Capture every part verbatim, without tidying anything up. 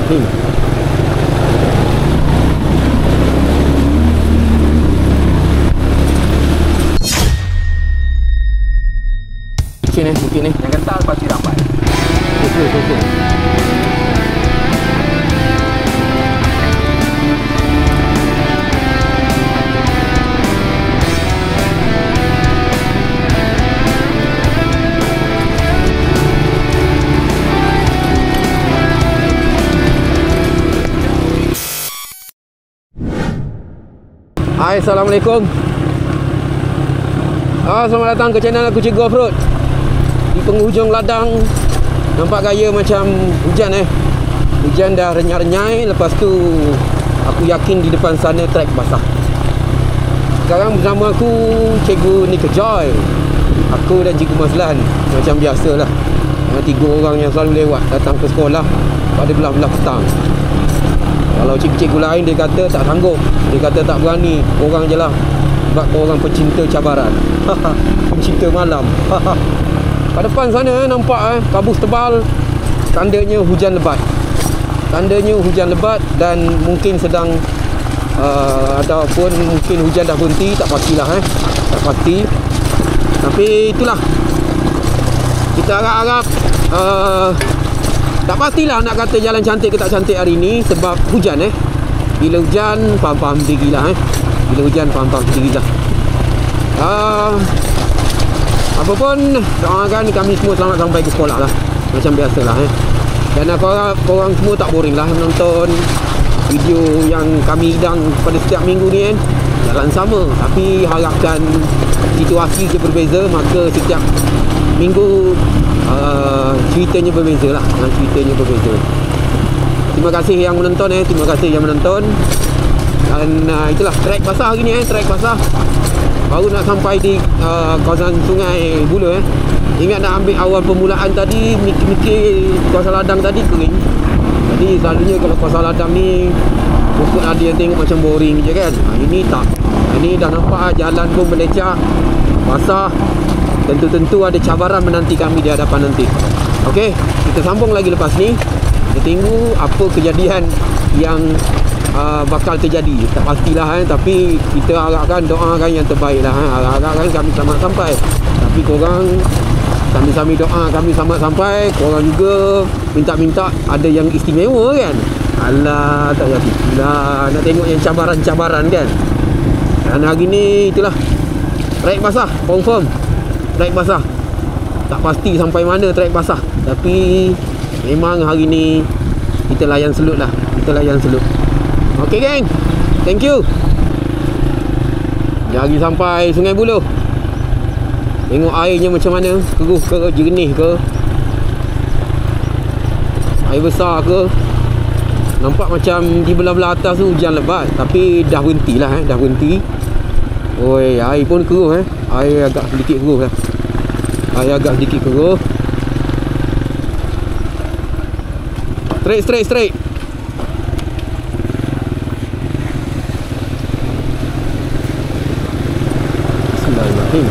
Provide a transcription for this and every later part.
Bismillahirrahmanirrahim. Mungkin ni, mungkin ni. Yang kental pasti ramai. Betul, betul. Hai, Assalamualaikum. Ah, selamat datang ke channel aku Cikgu Offroad. Di penghujung ladang nampak gaya macam hujan eh. Hujan dah renyai-renyai. Lepas tu aku yakin di depan sana trek basah. Sekarang bersama aku Cikgu Nika Joy. Aku dan Cikgu Mazlan. Macam biasalah, tiga orang yang selalu lewat datang ke sekolah pada belah-belah petang. Kalau cikgu-cikgu lain dia kata tak sanggup, dia kata tak berani, korang je lah. Sebab korang pencinta cabaran. Pencinta malam. Kat depan sana nampak eh, kabus tebal. Tandanya hujan lebat. Tandanya hujan lebat dan mungkin sedang uh, ataupun mungkin hujan dah berhenti, tak pastilah eh. Tak pasti. Tapi itulah, kita harap-harap uh, tak pastilah nak kata jalan cantik ke tak cantik hari ni sebab hujan eh. Bila hujan, faham-faham diri lah eh. Bila hujan, faham-faham diri lah. uh, Apa pun, doakan kami semua selamat sampai ke sekolah lah. Macam biasalah eh. Dan aku harap korang semua tak boring lah menonton video yang kami hidang pada setiap minggu ni kan. Jalan sama, tapi harapkan situasi je berbeza. Maka setiap minggu uh, ceritanya berbeza lah. Ceritanya berbeza. Terima kasih yang menonton eh. Terima kasih yang menonton. Dan uh, itulah trek basah hari ni eh. Trek basah. Baru nak sampai di uh, kawasan Sungai Buloh eh. Ingat nak ambil awal permulaan tadi, mikir-mikir kawasan ladang tadi kering. Jadi selalunya kalau kawasan ladang ni rumput ada yang tengok macam boring je kan. Ha, ini tak. Ini dah nampak jalan pun melecak, basah. Tentu-tentu ada cabaran menanti kami di hadapan nanti. Okey, kita sambung lagi lepas ni. Kita tengok apa kejadian yang uh, bakal terjadi. Tak pastilah eh, tapi kita harapkan, doakan yang terbaik lah eh. Harapkan kami selamat sampai. Tapi korang sambil-sambil doa kami selamat sampai, korang juga minta-minta ada yang istimewa kan. Alah, tak payah lah. Nak tengok yang cabaran-cabaran kan. Dan hari ni itulah, trek basah confirm. Trek basah. Tak pasti sampai mana trek basah, tapi memang hari ni kita layan selut lah. Kita layan selut. Okey geng, thank you. Jari sampai Sungai Buloh. Tengok airnya macam mana, keruh ke, jernih ke, air besar ke. Nampak macam di belah-belah atas tu hujan lebat, tapi dah berhenti lah eh. Dah berhenti. Oi, air pun keruh eh. Air agak sedikit keruh lah. Air agak sedikit keruh. Straight, straight, straight. Bismillahirrahmanirrahim.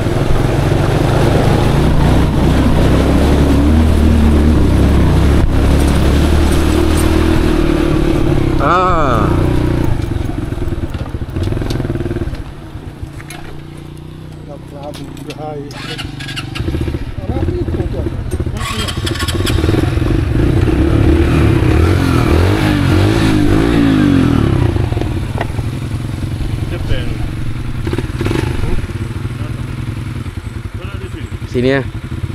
Ah. Sini ya.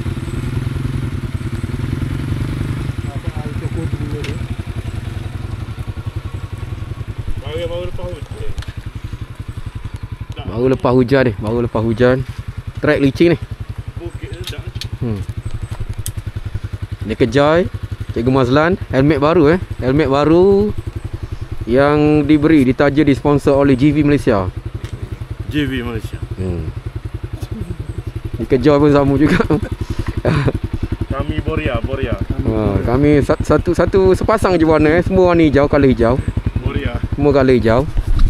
Baru lepas hujan ni, baru lepas hujan. Trek licin ni. Hmm. Nika Joy, Cikgu Mazlan, helmet baru eh. Helmet baru yang diberi, ditaja, disponsor oleh G V Malaysia. G V Malaysia. Hmm. Nika Joy pun sama juga. Kami Boria, Boria. Ha, kami satu satu sepasang je warna eh. Semua warna hijau, color hijau. Boria. Semua color hijau.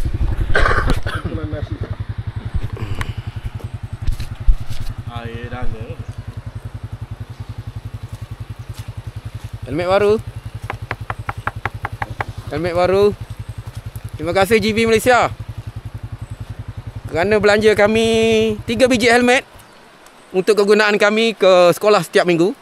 Air dana. Helmet baru. Helmet baru. Terima kasih G V Malaysia kerana belanja kami tiga biji helmet untuk kegunaan kami ke sekolah setiap minggu.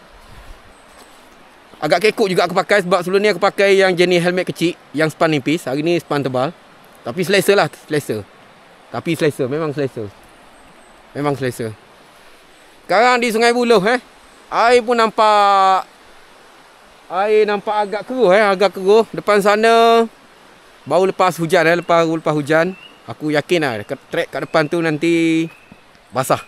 Agak kekok juga aku pakai sebab sebelum ni aku pakai yang jenis helmet kecil, yang span nipis. Hari ni span tebal. Tapi selesa lah, selesa. Tapi selesa, memang selesa. Memang selesa. Sekarang di Sungai Buloh eh. Air pun nampak Air nampak agak keruh eh, agak keruh. Depan sana baru lepas hujan eh, lepas lepas hujan. Aku yakin lah trek kat depan tu nanti basah.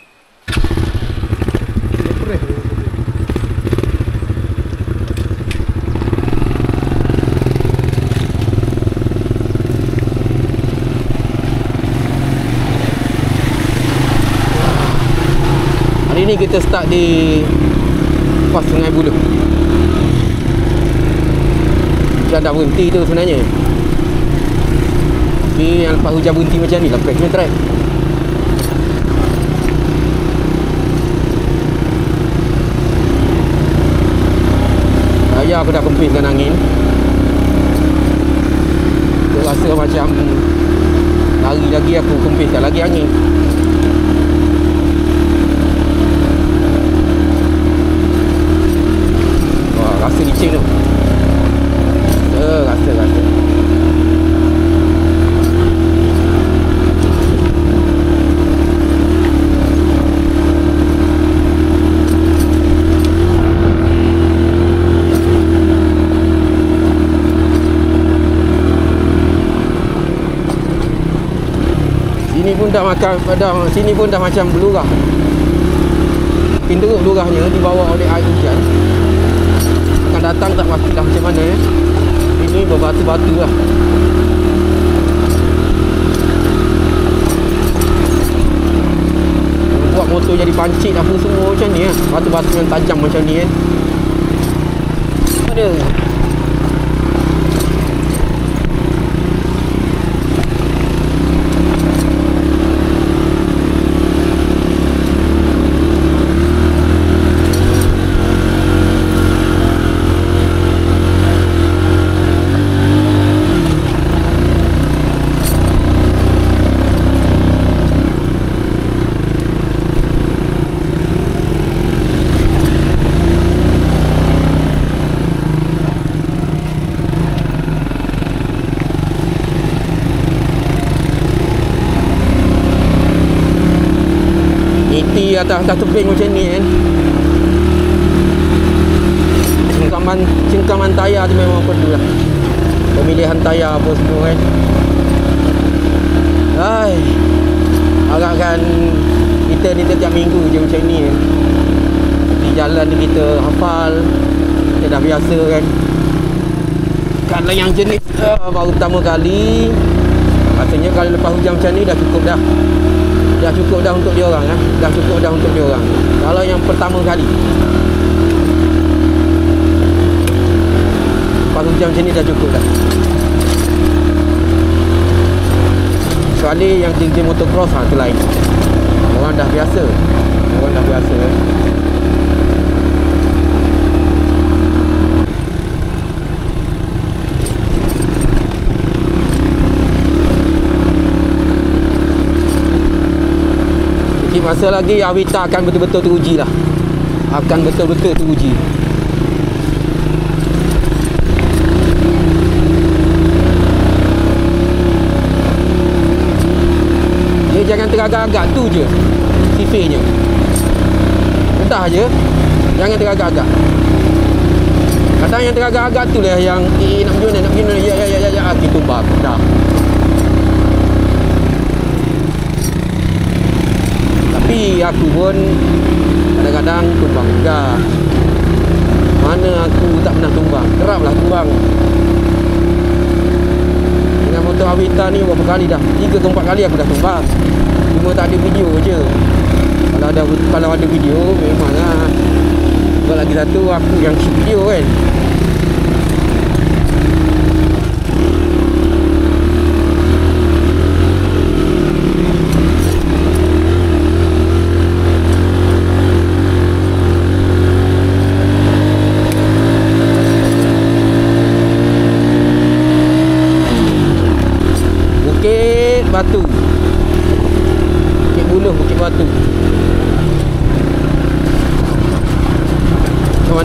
Hari ni kita start di pas Sungai Buloh. Hujan dah berhenti tu sebenarnya. Tapi yang lepas hujan berhenti macam ni lah best track. Saya aku dah kempis dengan angin. Aku rasa macam lari lagi aku kempiskan lagi angin. Wah, rasa licin tu. Rasa, rasa, rasa. Sini pun dah makan, dah, sini pun dah macam berlurah. Pintu lurahnya dibawa oleh air hujan. Akan datang tak pasti dah macam mana eh. Ini berbatu-batu lah. Buat motor jadi pancit apa semua macam ni eh. Batu-batu yang tajam macam ni eh. Ada. Atas, atas tebing macam ni kan. Cengkaman cengkaman tayar tu memang perlu lah. Pemilihan tayar apa semua kan. Hai, harapkan kita ni setiap minggu je macam ni kan. Di jalan ni kita hafal, kita dah biasa kan. Kalau yang jenis uh, baru pertama kali, rasanya kalau lepas hujan macam ni dah cukup dah. Dah cukup dah untuk dia orang eh. Dah cukup dah untuk dia orang. Kalau yang pertama kali lepas hujan macam ni dah cukup dah. Kecuali yang geng-geng motocross ha, tu lain. Orang dah biasa. Orang dah biasa eh. Masa lagi Avita akan betul-betul teruji lah. Akan betul-betul teruji. Dia jangan teragak-agak tu je sifirnya. Entah je. Jangan teragak-agak. Kadang yang teragak-agak tu lah yang eh nak pergi mana, nak pergi mana, ya ya ya ya, ya. Kita tumbang. Dah. Tapi aku pun kadang-kadang tumbang juga. Mana aku tak pernah tumbang. Kerap lah tumbang. Dengan motor Avita ni berapa kali dah? Tiga ke empat kali aku dah tumbang. Cuma tak ada video je. Kalau ada kalau ada video memang lah. Sebab lagi satu aku yang shoot video kan.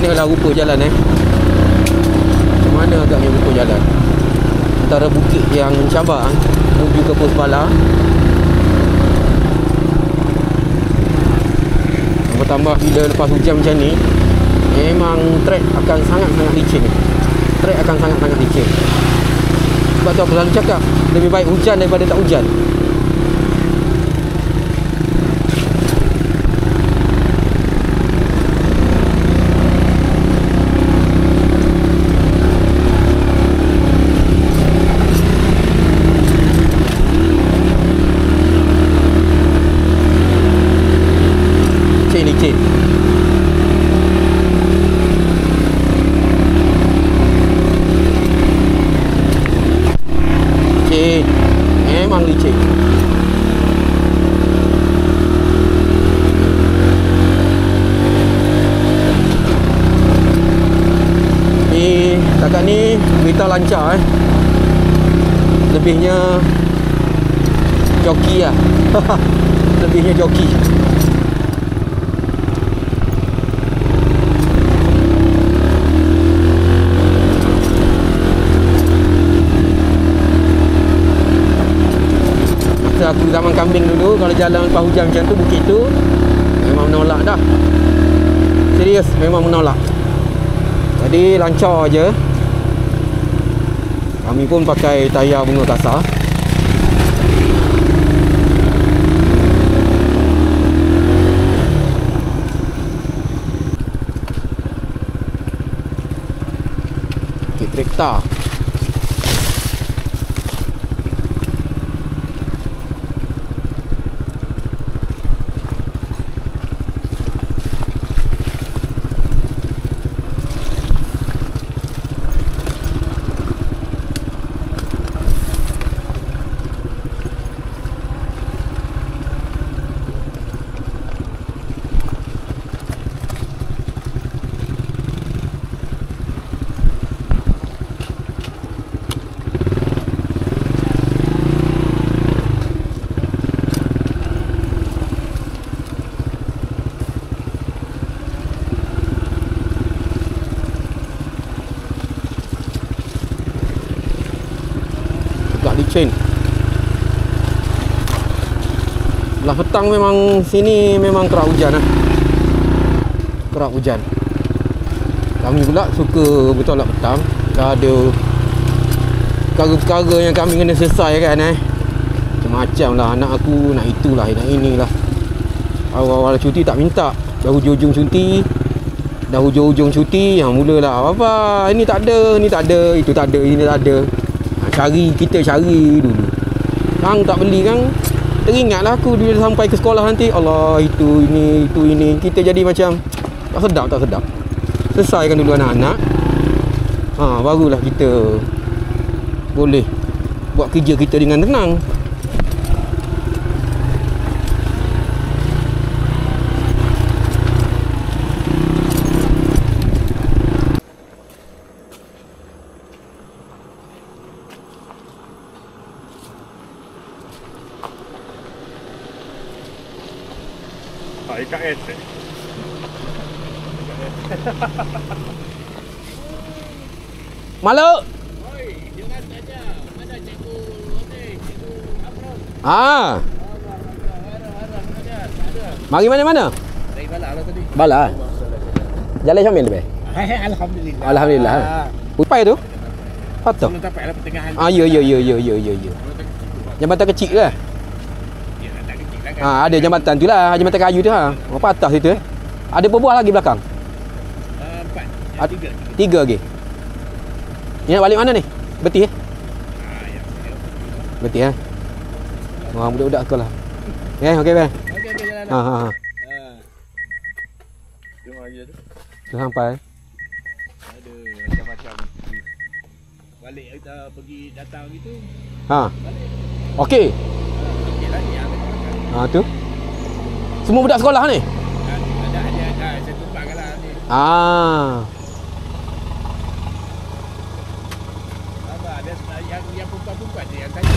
manalah rupa jalan eh. Macam mana agaknya rupa jalan antara bukit yang mencabar eh, menuju ke Pos Bala. Tambah bila lepas hujan macam ni, memang trek akan sangat-sangat licin. Trek akan sangat-sangat licin. Sebab tu aku selalu cakap, lebih baik hujan daripada tak hujan. Licin. Licin. Memang licin. Ni setakat ni kereta lancar eh. Lebihnya joki lah. Lebihnya joki. Aku zaman kambing dulu, kalau jalan lepas hujan macam tu, bukit tu memang menolak dah. Serius, memang menolak. Jadi lancar je. Kami pun pakai tayar bunga kasar. Okay, trekta. Licin. Lah petang memang sini memang kerap hujan lah. Kerap hujan. Kami pula suka bertolak petang. Dah ada perkara-perkara yang kami kena selesai kan eh. Macam-macam lah, anak aku nak itulah, nak inilah. Awal-awal cuti tak minta. Dah hujung-hujung cuti, Dah hujung-hujung cuti, yang mulalah apa, ini tak ada, ini tak ada, itu tak ada, ini tak ada. Cari, kita cari dulu. Kang tak beli kan, teringatlah aku bila sampai ke sekolah nanti, Allah, itu, ini, itu, ini. Kita jadi macam tak sedap, tak sedap. Selesaikan dulu anak-anak, ha, barulah kita boleh buat kerja kita dengan tenang. Tak, I K S eh. Maluk. Oi, jangan saja. Mana cikgu okey, cikgu Afron. Ah. Mari mana-mana? Dari Bala lah tadi. Bala. Jalan Syamil lebih. Alhamdulillah. Alhamdulillah. Upai tu? Patut. Belum dapat lah pertengahan. Ah, ya ya ya ya ya ya ya. Jambatan kecil ke? Ya, tak kecil lah kan. Ha, ada jambatan tu lah, jambatan kayu tu ha. Apa atas situ eh? Ada berbuah lagi belakang? Uh, empat. Ad- Tiga. Tiga lagi. Ni nak balik mana ni? Betih eh? Ah, ya. Betih eh? Wah, budak-budak aku lah. Eh, okey bang. Okey, okey jalan. Ha ha ha. Ha. Jom lagi tu. Tu sampai. Ada macam-macam. Balik kita pergi datang gitu. Ha. Balik. Okey. Okey lah ni. Ha tu. Semua budak sekolah ni? Ada ada ada saya tumpangkan lah ni. Ah. Apa ada yang yang perempuan-perempuan je yang tanya.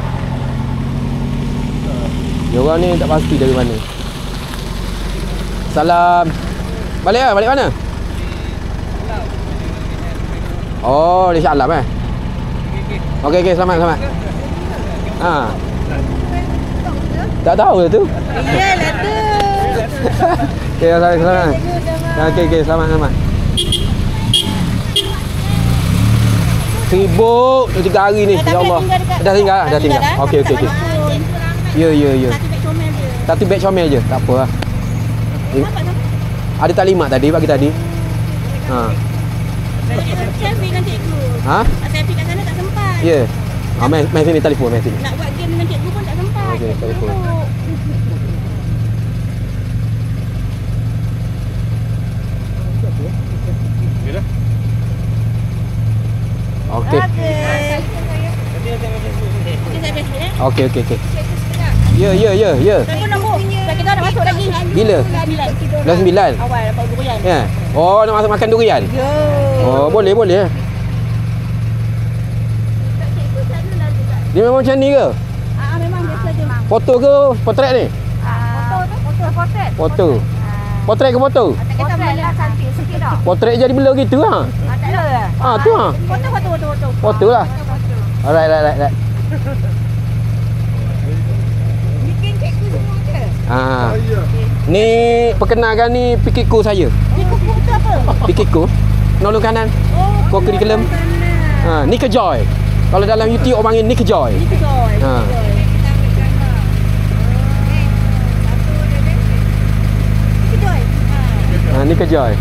Dia orang ni tak pasti dari mana. Salam. Balik lah, balik mana? Oh, di Shah Alam eh. Okey okey, selamat selamat. Ha. Tak tahu lah tu. Iyalah tu. Okey, selamat selamat. Okey okey, selamat selamat. Sibuk tiga hari ni, ya Allah. Dah tinggal dah, dah tinggal. Okey okey okey. Ya ya ya. Satu beg comel je. Tak apa lah. Ada taklimat tadi pagi tadi. Ha. Selfie dengan cikgu. Ha? Selfie kat sana tak sempat. Ya. Ah, mai mai sini telefon, mai sini. Nak buat game dengan cikgu pun tak sempat. Okey, telefon. Okey dah. Okey. Okey okey okey. Ya ya ya ya. Tunggu nombor. Kita nak masuk lagi. Bila? Dah sembilan. Awal dapat durian. Ya. Oh, nak masuk makan durian. Ya. Oh, boleh boleh. Dia memang macam ni ke? Ah memang biasa je. Foto ke potret ni? Foto tu, foto potret. Foto. Potret ke foto? Kita boleh cantik sikit dah. Potret jadi blur gitu ha. Ah tak ada. Ah, tu ha. Foto foto foto foto. Foto lah. Alright, right, right, right. Bikin cikgu semua ke? Ah. Ni perkenalkan ni pikirku saya. Cikgu tu apa? Pikirku. Nolong kanan. Oh. Kau kiri kelem. Ha, ni ke Joy. Kalau dalam YouTube orang panggil ni ke Joy. Ni joy. Ha. Ha, ni ke Joy.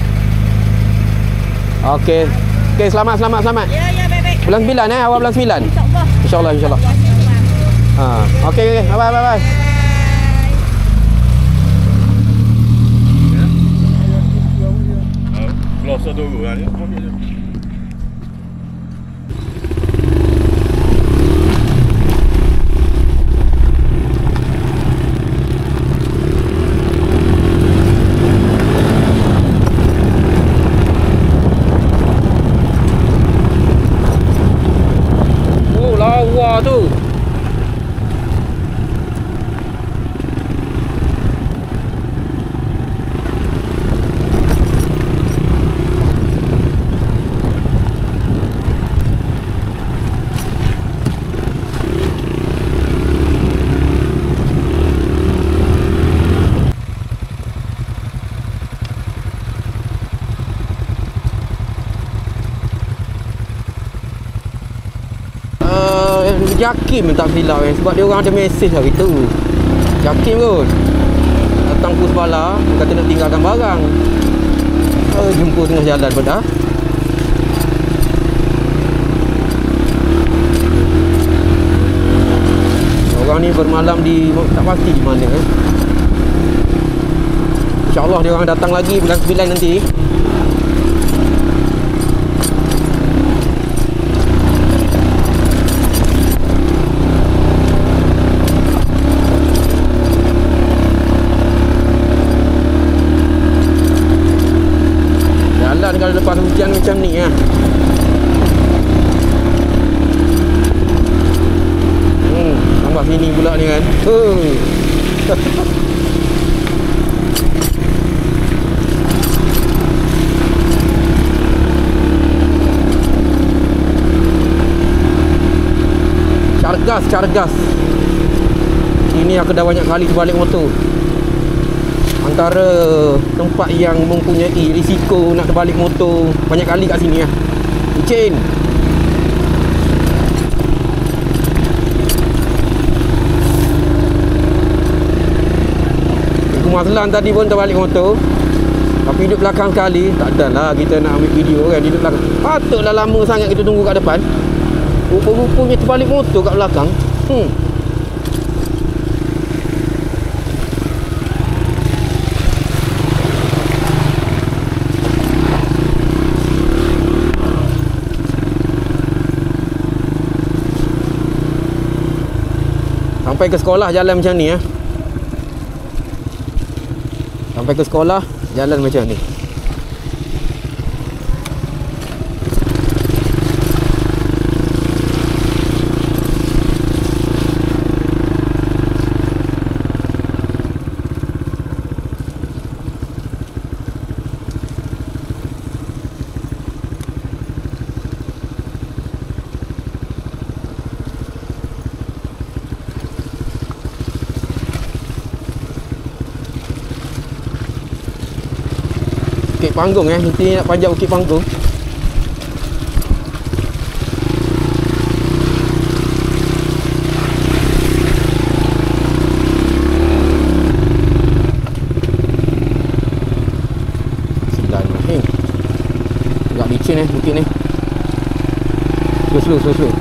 Okey. Okey, selamat selamat selamat. Ya ya baik baik. Bulan sembilan eh, awal bulan sembilan. InsyaAllah. InsyaAllah insyaAllah. Ha. Okey okey. Bye bye bye. Keluar dulu kan. Oh, lawa tu. Jakim tak silap eh. Sebab dia orang ada mesej hari tu. Jakim kot datang pus bala, kata nak tinggalkan barang. Oh, jumpa tengah jalan pun dah. Orang ni bermalam di tak pasti di mana eh. InsyaAllah dia orang datang lagi bulan sembilan nanti. Kalau lepas hujan macam ni ya. Hmm, tambah sini pula ni kan. Uh. Cargas, cargas. Ini aku dah banyak kali terbalik motor. Antara tempat yang mempunyai risiko nak terbalik motor banyak kali kat sini lah. Licin. Cikgu Mazlan tadi pun terbalik motor. Tapi duduk belakang sekali. Tak adalah kita nak ambil video kan. Duduk belakang. Patutlah lama sangat kita tunggu kat depan. Rupa-rupanya terbalik motor kat belakang. Hmm. Sampai ke sekolah jalan macam ni ya. Sampai ke sekolah jalan macam ni. Bukit Panggung eh. Nanti nak panjang Bukit Panggung. Bismillahirrahmanirrahim. Agak licin eh bukit ni. Slow slow slow slow.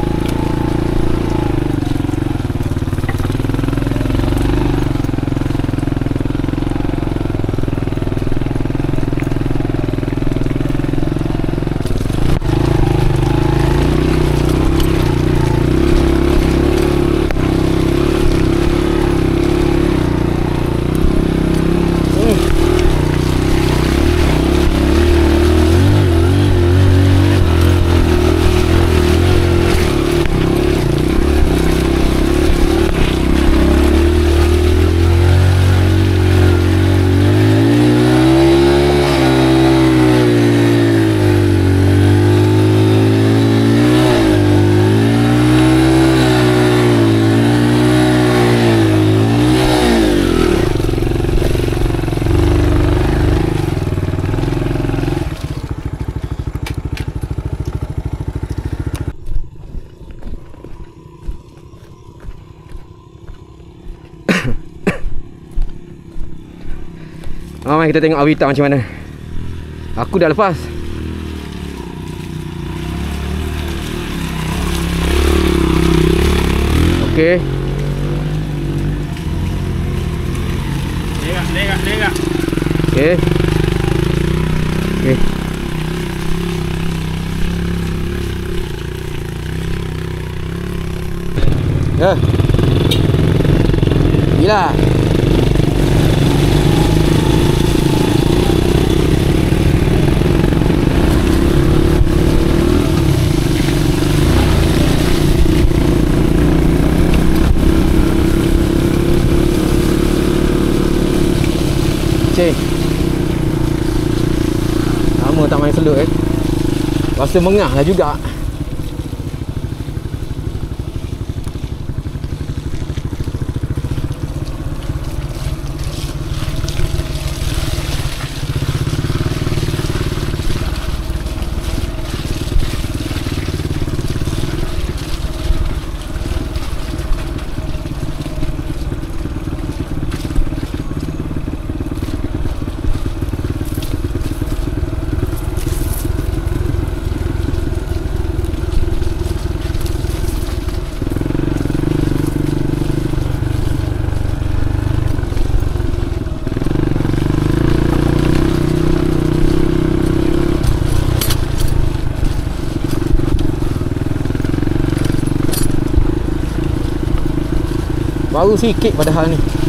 Ha, mari kita tengok Avita macam mana. Aku dah lepas. Okey. Lerak, lerak, lerak. Okey. Okey. Ya. Gila. Cik, lama tak main selut eh. Rasa mengah lah juga. Baru sikit padahal ni.